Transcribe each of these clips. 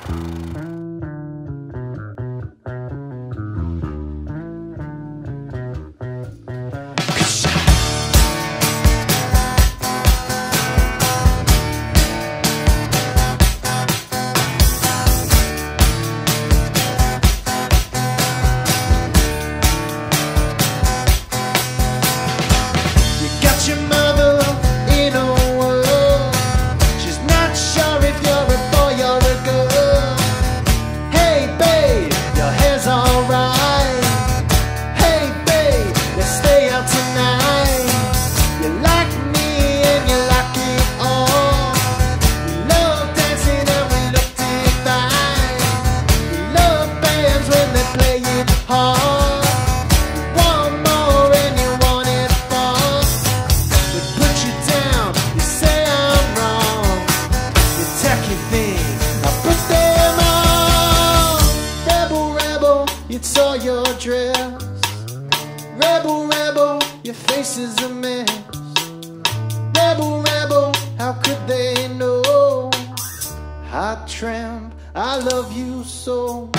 Rebel, rebel, your face is a mess. Rebel, rebel, how could they know? Hot tramp, I love you so.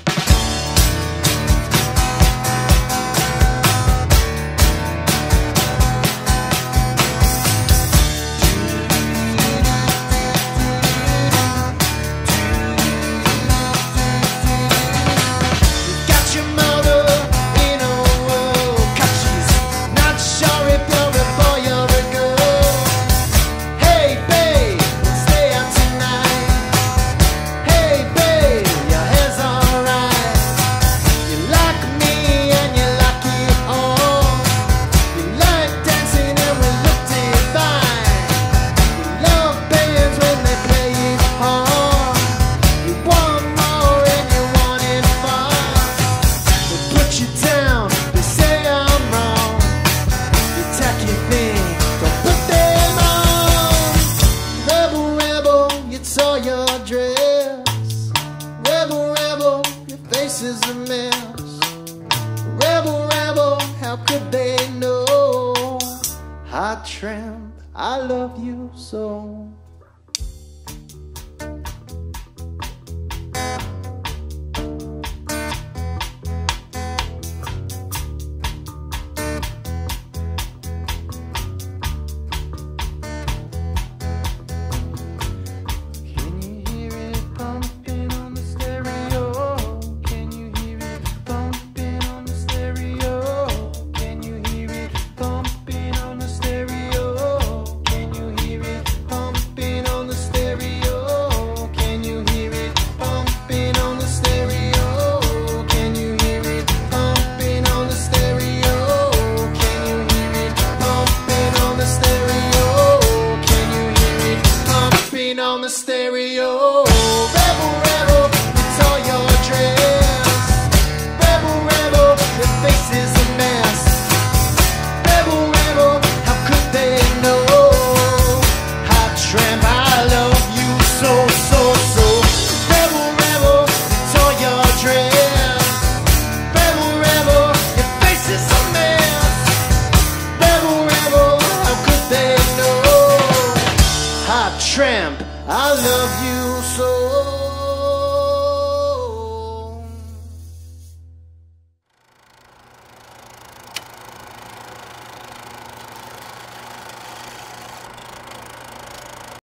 Is a mess. Rebel, rebel, how could they know? Hot tramp, I love you so. On the stereo, rebel, rebel, it's all your dress. Rebel, rebel, your face is a mess. Rebel, rebel, how could they know? Hot tramp, I love you so, so, so. Rebel, rebel, it's all your dress. Rebel, rebel, your face is a mess. Rebel, rebel, how could they know? Hot tramp, I love you so.